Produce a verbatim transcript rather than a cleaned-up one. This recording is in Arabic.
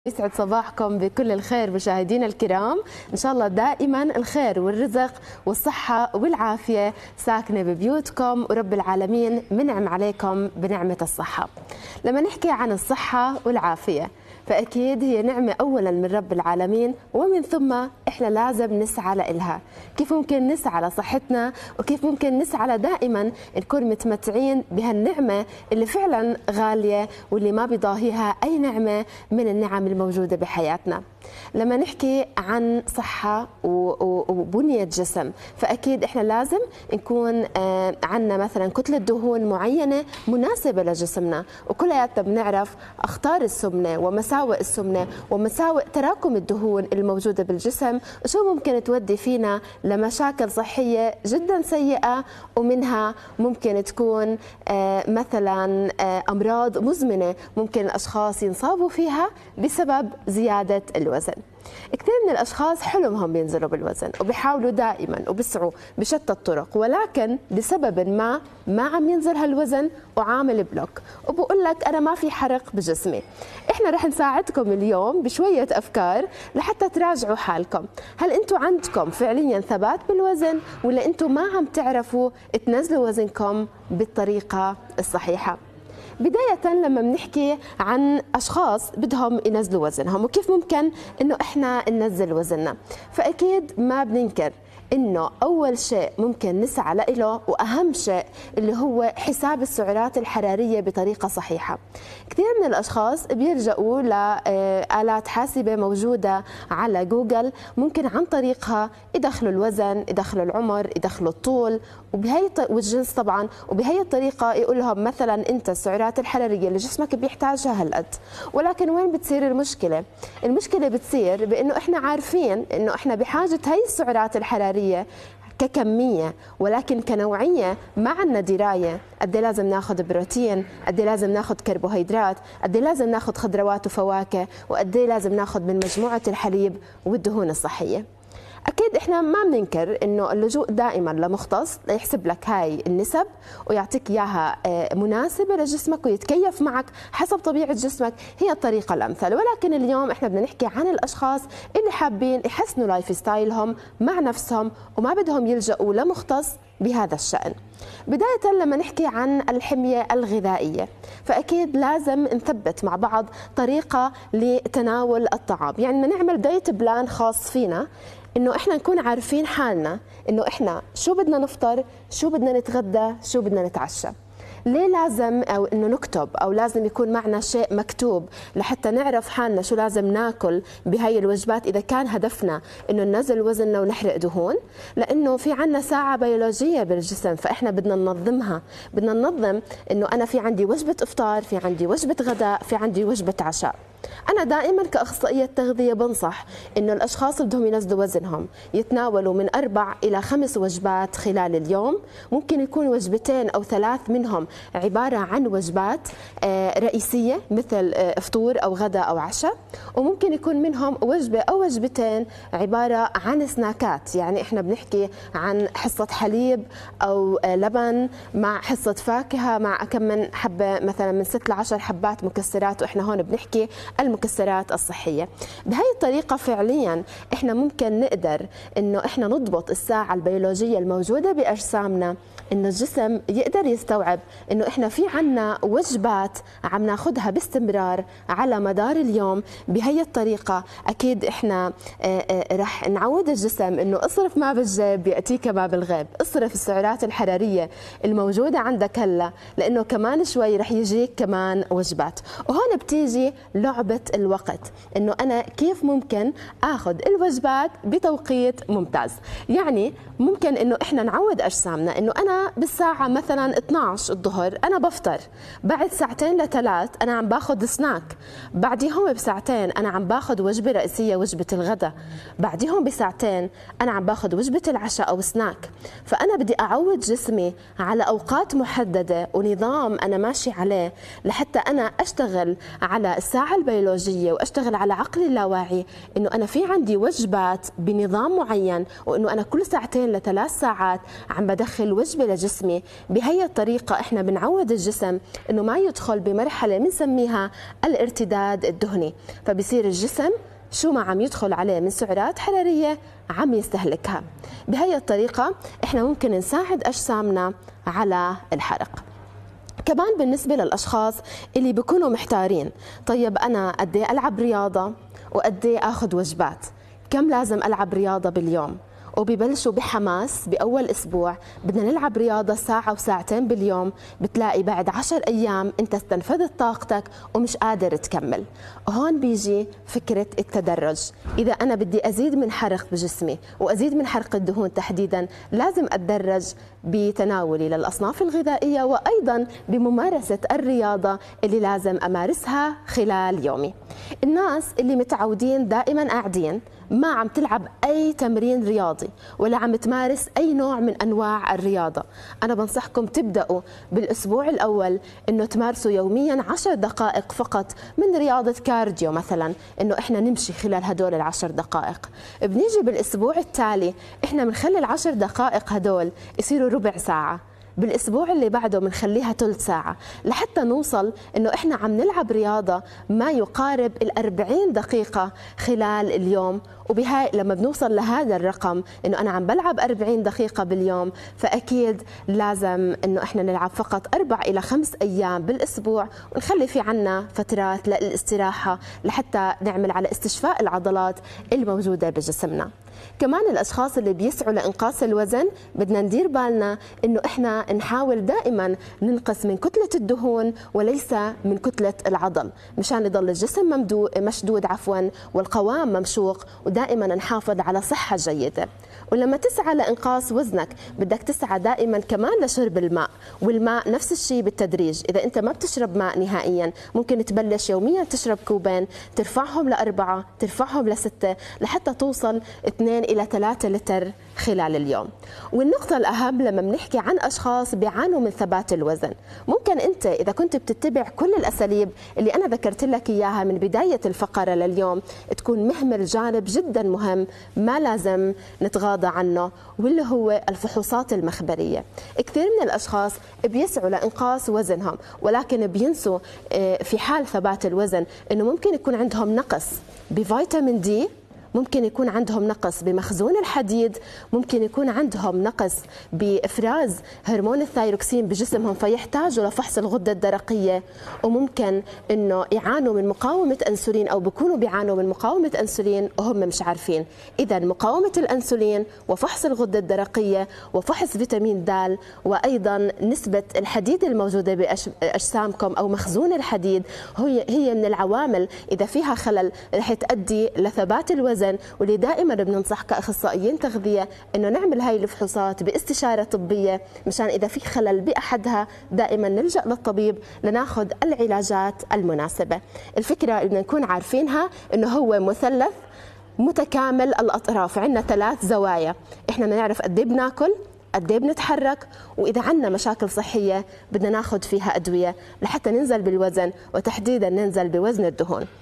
يسعد صباحكم بكل الخير مشاهدينا الكرام. إن شاء الله دائما الخير والرزق والصحة والعافية ساكنة ببيوتكم، ورب العالمين منعم عليكم بنعمة الصحة. لما نحكي عن الصحة والعافية فأكيد هي نعمة أولا من رب العالمين، ومن ثم إحنا لازم نسعى لإلها. كيف ممكن نسعى لصحتنا، وكيف ممكن نسعى دائما نكون متمتعين بهالنعمة اللي فعلا غالية واللي ما بيضاهيها أي نعمة من النعم الموجودة بحياتنا. لما نحكي عن صحة وبنية جسم فأكيد إحنا لازم نكون عندنا مثلا كتلة دهون معينة مناسبة لجسمنا، وكلياتنا بنعرف أخطار السمنة ومساوئ السمنة ومساوئ تراكم الدهون الموجودة بالجسم، وشو ممكن تودي فينا لمشاكل صحية جدا سيئة، ومنها ممكن تكون مثلا أمراض مزمنة ممكن الأشخاص ينصابوا فيها بسبب زيادة الوزن. كثير من الأشخاص حلمهم ينزلوا بالوزن وبيحاولوا دائما وبيسعوا بشتى الطرق، ولكن لسبب ما ما عم ينزل هالوزن وعامل بلوك، وبقول لك أنا ما في حرق بجسمي. إحنا رح نساعدكم اليوم بشوية أفكار لحتى تراجعوا حالكم. هل أنتم عندكم فعليا ثبات بالوزن، ولا أنتم ما عم تعرفوا تنزلوا وزنكم بالطريقة الصحيحة؟ بداية لما بنحكي عن أشخاص بدهم ينزلوا وزنهم وكيف ممكن إنه إحنا ننزل وزننا، فأكيد ما بننكر إنه أول شيء ممكن نسعى له وأهم شيء اللي هو حساب السعرات الحرارية بطريقة صحيحة. كثير من الأشخاص بيلجأوا لآلات حاسبة موجودة على جوجل، ممكن عن طريقها يدخلوا الوزن، يدخلوا العمر، يدخلوا الطول وبهي والجنس طبعا، وبهي الطريقة يقول لهم مثلا أنت السعرات الحرارية اللي جسمك بيحتاجها هالقد. ولكن وين بتصير المشكلة؟ المشكلة بتصير بأنه إحنا عارفين أنه إحنا بحاجة هي السعرات الحرارية ككمية، ولكن كنوعية ما عندنا دراية. قد ايه لازم ناخذ بروتين، قد ايه لازم ناخذ كربوهيدرات، قد ايه لازم ناخذ خضروات وفواكه، وقد ايه لازم ناخذ من مجموعة الحليب والدهون الصحية. أكيد إحنا ما بننكر إنه اللجوء دائما لمختص ليحسب لك هاي النسب ويعطيك إياها مناسبة لجسمك ويتكيف معك حسب طبيعة جسمك هي الطريقة الأمثل. ولكن اليوم إحنا بدنا نحكي عن الأشخاص اللي حابين يحسنوا لايف ستايلهم مع نفسهم وما بدهم يلجأوا لمختص بهذا الشأن. بداية لما نحكي عن الحمية الغذائية فأكيد لازم نثبت مع بعض طريقة لتناول الطعام، يعني بدنا نعمل دايت بلان خاص فينا، إنه إحنا نكون عارفين حالنا إنه إحنا شو بدنا نفطر، شو بدنا نتغدى، شو بدنا نتعشى. ليه لازم أو إنه نكتب أو لازم يكون معنا شيء مكتوب لحتى نعرف حالنا شو لازم ناكل بهاي الوجبات إذا كان هدفنا إنه ننزل وزننا ونحرق دهون؟ لأنه في عنا ساعة بيولوجية بالجسم، فإحنا بدنا ننظمها، بدنا ننظم إنه أنا في عندي وجبة إفطار، في عندي وجبة غداء، في عندي وجبة عشاء. أنا دائما كأخصائية تغذية بنصح إنه الأشخاص اللي بدهم ينزلوا وزنهم يتناولوا من أربع إلى خمس وجبات خلال اليوم، ممكن يكون وجبتين أو ثلاث منهم عبارة عن وجبات رئيسية مثل فطور أو غداء أو عشاء، وممكن يكون منهم وجبة أو وجبتين عبارة عن سناكات، يعني إحنا بنحكي عن حصة حليب أو لبن مع حصة فاكهة مع كم من حبة مثلا من ست لعشر حبات مكسرات، وإحنا هون بنحكي المكسرات الصحية. بهي الطريقة فعليا احنا ممكن نقدر انه احنا نضبط الساعة البيولوجية الموجودة باجسامنا، انه الجسم يقدر يستوعب انه احنا في عنا وجبات عم ناخذها باستمرار على مدار اليوم. بهي الطريقة اكيد احنا رح نعود الجسم انه اصرف ما بالجيب ياتيك ما بالغيب، اصرف السعرات الحرارية الموجودة عندك هلا، لانه كمان شوي رح يجيك كمان وجبات. وهون بتيجي لعبة الوقت، انه انا كيف ممكن اخذ الوجبات بتوقيت ممتاز. يعني ممكن انه احنا نعود اجسامنا انه انا بالساعة مثلا اثنعش الظهر انا بفطر، بعد ساعتين لثلاث انا عم باخذ سناك، بعديهم بساعتين انا عم باخذ وجبة رئيسية وجبة الغداء، بعديهم بساعتين انا عم باخذ وجبة العشاء او سناك. فانا بدي اعود جسمي على اوقات محددة ونظام انا ماشي عليه لحتى انا اشتغل على الساعة البيولوجية وأشتغل على عقلي اللاواعي إنه أنا في عندي وجبات بنظام معين، وإنه أنا كل ساعتين لثلاث ساعات عم بدخل وجبة لجسمي، بهي الطريقة إحنا بنعود الجسم إنه ما يدخل بمرحلة بنسميها الارتداد الدهني، فبصير الجسم شو ما عم يدخل عليه من سعرات حرارية عم يستهلكها. بهي الطريقة إحنا ممكن نساعد أجسامنا على الحرق. كمان بالنسبة للأشخاص اللي بيكونوا محتارين، طيب أنا قد ايه ألعب رياضة وقد ايه أخذ وجبات؟ كم لازم ألعب رياضة باليوم؟ وبيبلشوا بحماس بأول أسبوع بدنا نلعب رياضة ساعة وساعتين باليوم، بتلاقي بعد عشر أيام أنت استنفذت طاقتك ومش قادر تكمل. وهون بيجي فكرة التدرج. إذا أنا بدي أزيد من حرق بجسمي وأزيد من حرق الدهون تحديدا، لازم أتدرج بتناولي للأصناف الغذائية وأيضا بممارسة الرياضة اللي لازم أمارسها خلال يومي. الناس اللي متعودين دائما قاعدين ما عم تلعب أي تمرين رياضي ولا عم تمارس أي نوع من أنواع الرياضة، أنا بنصحكم تبدأوا بالأسبوع الأول إنه تمارسوا يوميا عشر دقائق فقط من رياضة كارديو مثلا، إنه إحنا نمشي خلال هدول العشر دقائق. بنيجي بالأسبوع التالي إحنا بنخلي العشر دقائق هدول يصيروا ربع ساعة، بالاسبوع اللي بعده بنخليها ثلث ساعه، لحتى نوصل انه احنا عم نلعب رياضه ما يقارب الأربعين دقيقه خلال اليوم. وبهاي لما بنوصل لهذا الرقم انه انا عم بلعب أربعين دقيقه باليوم، فاكيد لازم انه احنا نلعب فقط اربع الى خمس ايام بالاسبوع، ونخلي في عنا فترات للاستراحه لحتى نعمل على استشفاء العضلات الموجوده بجسمنا. كمان الاشخاص اللي بيسعوا لانقاص الوزن بدنا ندير بالنا انه احنا نحاول دائما ننقص من كتله الدهون وليس من كتله العضل، مشان يضل الجسم ممدود مشدود عفوا والقوام ممشوق، ودائما نحافظ على صحه جيده. ولما تسعى لانقاص وزنك بدك تسعى دائما كمان لشرب الماء، والماء نفس الشيء بالتدريج. اذا انت ما بتشرب ماء نهائيا ممكن تبلش يوميا تشرب كوبين، ترفعهم لاربعه، ترفعهم لسته، لحتى توصل اثنين الى ثلاثة لتر خلال اليوم. والنقطة الأهم لما بنحكي عن أشخاص بيعانوا من ثبات الوزن، ممكن أنت إذا كنت بتتبع كل الأساليب اللي أنا ذكرت لك إياها من بداية الفقرة لليوم تكون مهمل جانب جدا مهم ما لازم نتغاضى عنه، واللي هو الفحوصات المخبرية. كثير من الأشخاص بيسعوا لإنقاص وزنهم ولكن بينسوا في حال ثبات الوزن إنه ممكن يكون عندهم نقص بفيتامين دي، ممكن يكون عندهم نقص بمخزون الحديد، ممكن يكون عندهم نقص بإفراز هرمون الثايروكسين بجسمهم فيحتاجوا لفحص الغدة الدرقية، وممكن إنه يعانوا من مقاومة أنسولين أو بيكونوا بيعانوا من مقاومة أنسولين وهم مش عارفين. إذا مقاومة الأنسولين وفحص الغدة الدرقية وفحص فيتامين د وأيضا نسبة الحديد الموجودة بأجسامكم أو مخزون الحديد هي هي من العوامل إذا فيها خلل رح تؤدي لثبات الوزن، واللي دائما بننصح كأخصائيين تغذية انه نعمل هاي الفحوصات باستشارة طبية، مشان اذا في خلل باحدها دائما نلجأ للطبيب لناخذ العلاجات المناسبة. الفكرة اللي بدنا نكون عارفينها انه هو مثلث متكامل الاطراف، عندنا ثلاث زوايا، احنا بدنا نعرف قد ايه بناكل، قد ايه بنتحرك، واذا عندنا مشاكل صحية بدنا ناخذ فيها ادوية لحتى ننزل بالوزن، وتحديدا ننزل بوزن الدهون.